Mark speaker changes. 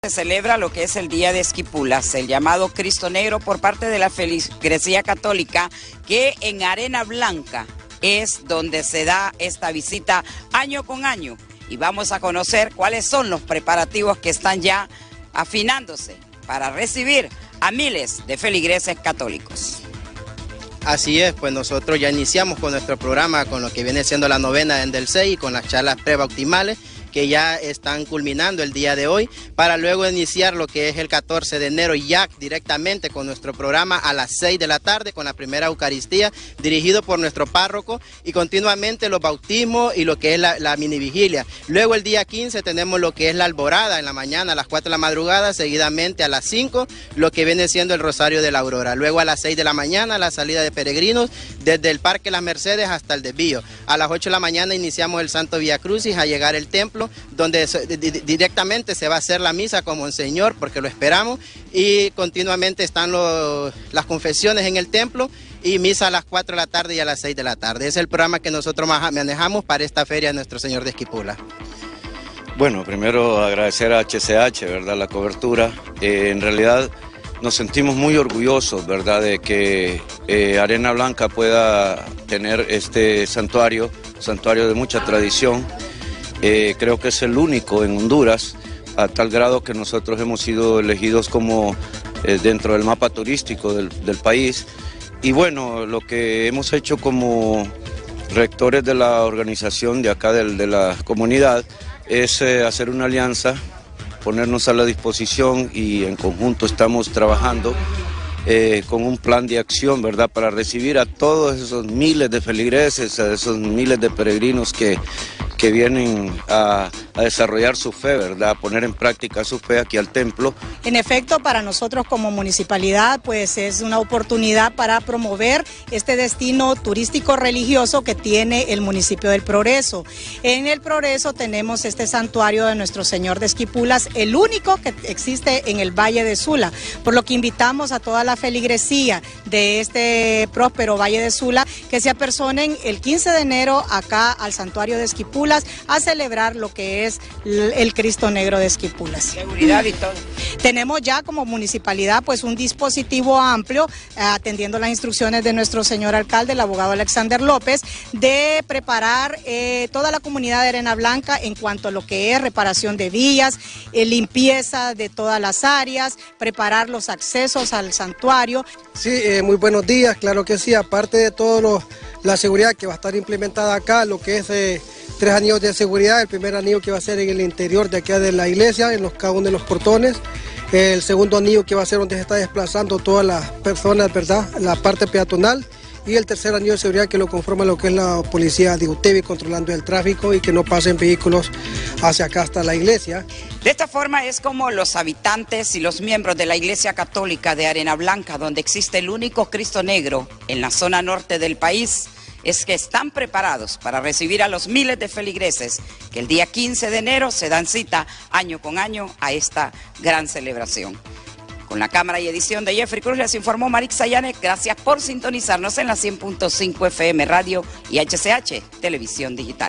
Speaker 1: Se celebra lo que es el Día de Esquipulas, el llamado Cristo Negro por parte de la Feligresía Católica, que en Arena Blanca es donde se da esta visita año con año. Y vamos a conocer cuáles son los preparativos que están ya afinándose para recibir a miles de feligreses católicos.
Speaker 2: Así es, pues nosotros ya iniciamos con nuestro programa, con lo que viene siendo la novena en Del Sey y con las charlas prebautismales, que ya están culminando el día de hoy, para luego iniciar lo que es el 14 de enero ya directamente con nuestro programa a las 6 de la tarde con la primera Eucaristía dirigido por nuestro párroco y continuamente los bautismos y lo que es la mini vigilia. Luego el día 15 tenemos lo que es la alborada en la mañana a las 4 de la madrugada, seguidamente a las 5 lo que viene siendo el Rosario de la Aurora. Luego a las 6 de la mañana la salida de peregrinos desde el Parque Las Mercedes hasta el desvío. A las 8 de la mañana iniciamos el Santo Vía Crucis a llegar el templo, donde directamente se va a hacer la misa con Monseñor, porque lo esperamos, y continuamente están las confesiones en el templo y misa a las 4 de la tarde y a las 6 de la tarde. Es el programa que nosotros manejamos para esta feria de Nuestro Señor de Esquipula.
Speaker 3: Bueno, primero agradecer a HCH, ¿verdad?, la cobertura. En realidad nos sentimos muy orgullosos, ¿verdad?, de que Arena Blanca pueda tener este santuario de mucha tradición. Creo que es el único en Honduras, a tal grado que nosotros hemos sido elegidos como dentro del mapa turístico del país. Y bueno, lo que hemos hecho como rectores de la organización de acá de la comunidad es hacer una alianza, ponernos a la disposición y en conjunto estamos trabajando con un plan de acción, ¿verdad?, para recibir a todos esos miles de feligreses, a esos miles de peregrinos que vienen a desarrollar su fe, ¿verdad?, a poner en práctica su fe aquí al templo.
Speaker 4: En efecto, para nosotros como municipalidad, pues es una oportunidad para promover este destino turístico religioso que tiene el municipio del Progreso. En el Progreso tenemos este santuario de Nuestro Señor de Esquipulas, el único que existe en el Valle de Sula, por lo que invitamos a toda la feligresía de este próspero Valle de Sula que se apersonen el 15 de enero acá al santuario de Esquipulas a celebrar lo que es el Cristo Negro de Esquipulas.
Speaker 1: Seguridad y todo.
Speaker 4: Tenemos ya como municipalidad pues un dispositivo amplio atendiendo las instrucciones de nuestro señor alcalde, el abogado Alexander López, de preparar toda la comunidad de Arena Blanca en cuanto a lo que es reparación de vías, limpieza de todas las áreas, preparar los accesos al santuario.
Speaker 5: Sí, muy buenos días, claro que sí, aparte de todo la seguridad que va a estar implementada acá, lo que es 3 anillos de seguridad, el primer anillo que va a ser en el interior de acá de la iglesia, cada uno de los portones, el segundo anillo que va a ser donde se está desplazando todas las personas, ¿verdad?, la parte peatonal, y el tercer anillo de seguridad que lo conforma lo que es la policía de UTEBI controlando el tráfico y que no pasen vehículos hacia acá hasta la iglesia.
Speaker 1: De esta forma es como los habitantes y los miembros de la Iglesia Católica de Arena Blanca, donde existe el único Cristo Negro en la zona norte del país, es que están preparados para recibir a los miles de feligreses que el día 15 de enero se dan cita año con año a esta gran celebración. Con la cámara y edición de Jeffrey Cruz les informó Marixa Yanes. Gracias por sintonizarnos en la 100.5 FM Radio y HCH Televisión Digital.